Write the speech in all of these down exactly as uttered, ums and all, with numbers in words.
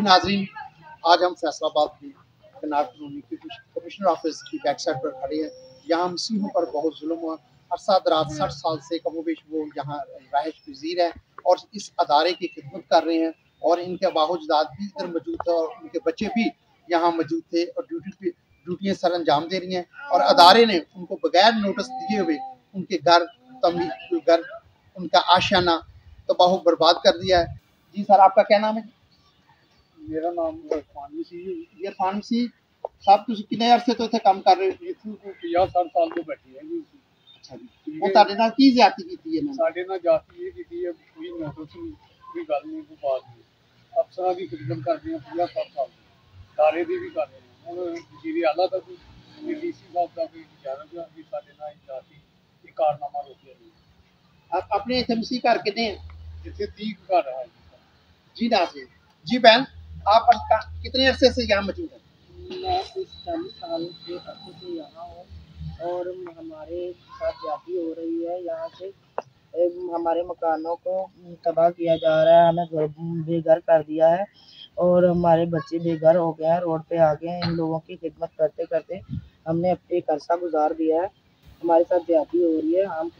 नाजरीन, आज हम फैसलाबाद की कनाट कॉलोनी के कमिश्नर ऑफिस की बैक साइड पर खड़े हैं। यहाँ मसीहों पर बहुत जुल्म हुआ। अरसा दराज साठ साल से कमोबेश वो यहाँ रहायश पजीर है और इस अदारे की खिदमत कर रहे हैं और इनके बाहुजदाद भी इधर मौजूद थे और उनके बच्चे भी यहाँ मौजूद थे और ड्यूटी पे ड्यूटियाँ सर अंजाम दे रही हैं और अदारे ने उनको बगैर नोटिस दिए हुए उनके घर तमीर घर उनका आशियाना तबाह बर्बाद कर दिया है। जी सर, आपका क्या नाम है? मेरा नाम इरफान मसीह। इरफान मसीह साहब, तुम कितने अरसे तो इत्थे काम कर रहे हो? इत्थों को पचास साठ साल तो बैठी है जी। अच्छा जी, वो ताड़े नाल की ज़्यादती कीती है इन्होंने? साडे नाल ज़्यादती ये कीती है, कोई नोटिस नहीं, कोई गल नहीं, कोई बात नहीं। अफसरां दी खिदमत कर रहे हैं पचास साठ साल, दारे दी भी कर रहे हैं। हुण वज़ीर आला दा कोई डीसी साहब दा कोई इजाज़त है कि साडे नाल ज़्यादती ये कारनामा रोकिया जाए। आप अपने इत्थे मसीह घर कितने हैं? इत्थे तीस घर है जी नाज़रीन। जी बहन, आप कितने अरसे से यहाँ मौजूद हैं? मैं इस चालीस साल से अरसे से यहाँ हूँ और हमारे साथ ज्यादती हो रही है। यहाँ से हमारे मकानों को तबाह किया जा रहा है, हमें घर बेघर कर दिया है और हमारे बच्चे बेघर हो गए हैं, रोड पे आ गए हैं। इन लोगों की खिदमत करते करते हमने एक अरसा गुजार दिया है। हमारे साथ ज्यादती हो रही है। हम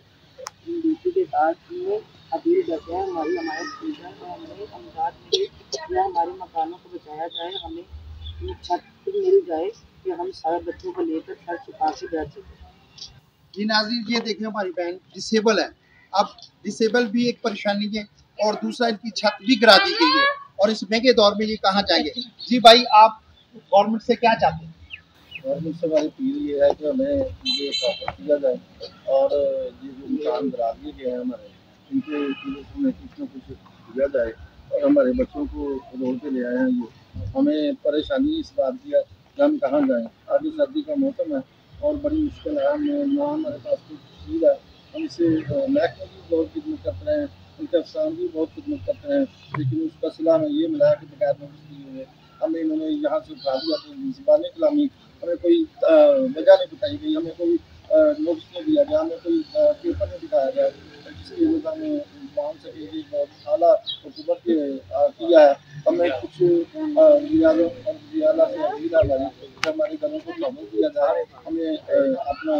ड्यूटी के साथ में अपील करते हैं हमारी हमारे तो हमें अमदाद मिले या हमारे मकानों को बचाया जाए, हमें छत मिल जाए कि हम सारे बच्चों को लेकर छत छुपा के बैठ सकें। जी नाज़रीन, ये देखें हमारी बहन डिसेबल है। अब डिसेबल भी एक परेशानी है और दूसरा इनकी छत भी गिरा दी गई है और इस महंगे दौर में ये कहाँ जाएंगे? जी भाई, आप गवर्नमेंट से क्या चाहते हैं? गवर्नमेंट से हमारी अपील ये है कि हमें ये प्रॉपर किया जाए और ये जो मकान गिरा दिए गए हैं हमारे, इनके हमें कुछ न कुछ दिया जाए और हमारे बच्चों को रोड पे ले आए हैं। ये हमें परेशानी इस बात की है कि हम कहाँ जाएँ। आगे सर्दी का मौसम है और बड़ी मुश्किल है, हमें ना हमारे पास कोई तहसील है। हम इससे महकमे की बहुत खिदमत करते हैं, उनके अफसरान की बहुत खिदमत करते हैं, लेकिन उसका सिला हमें ये मिला है कि बगैर नोटिस दिए हुए हमें इन्होंने यहाँ से उठा दिया। तो ज़बानी कलामी हमें कोई वजह नहीं बताई गई, हमें कोई नोटिस नहीं दिया गया, हमें कोई पेपर नहीं दिखाया गया जिसकी वजह हमें मान सके कि बहुत आला हुकूमत किया है। हमें कुछ रियालों और रियाला से अपील हमारी हमारे घरों को सहूलत दिया जाए, हमें अपना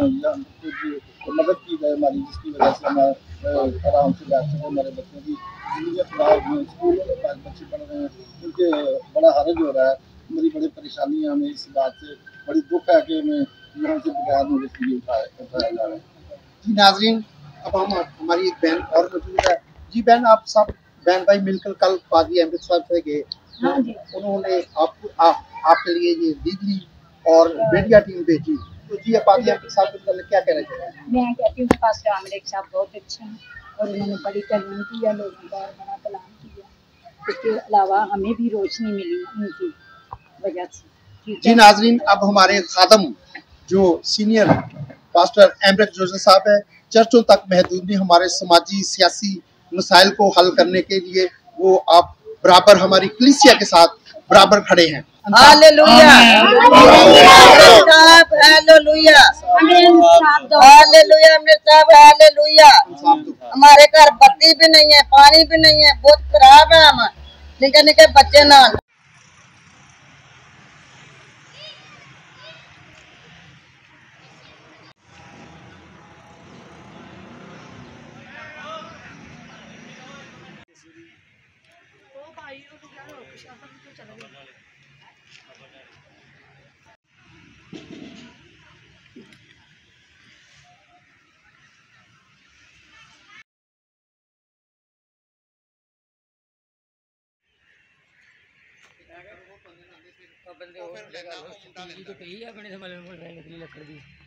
कुछ मदद की जाए हमारी, जिसकी वजह से हमारा आराम से बैठ सके। हमारे बच्चों की जिंदगी खराब हुई, स्कूलों में पाँच बच्चे पढ़ रहे हैं, उनके बड़ा हर्ज हो रहा है। मेरी बड़ी परेशानी है, हमें इस बात से बड़ी दुख है कि हमें यहाँ से बगैर नोटिस दिए उठाया उठाया जा रहा है। जी नाज़रीन, अब हम हमारी एक बहन और मौजूद है। जी बहन, आप सब बहन भाई मिलकर कल काजी अमृतसर से गए। हाँ जी। उन्होंने आपको आप, आपके लिए ये लीगली और मीडिया टीम भेजी, तो जी आप काजी अमृतसर के क्या कहना चाहिए? मैं कहती हूँ पास्टर आमिर साहब बहुत अच्छे हैं और उन्होंने बड़ी कलाम किया, लोगों का बड़ा कलाम किया। इसके अलावा हमें भी रोशनी मिली उनकी वजह से। जी नाज़रीन, अब हमारे खादम जो सीनियर पास्टर एमरेक जोसेफ साहब है, चर्चों तक महदूद नहीं, हमारे समाजी सियासी मसाइल को हल करने के लिए वो आप बराबर हमारी कलीसिया के साथ बराबर खड़े हैं। हालेलुया, हालेलुया, हालेलुया, मेरे साहब हालेलुया। हमारे घर बत्ती भी नहीं है, पानी भी नहीं है, बहुत खराब है। हम निके निके बच्चे ना बंदे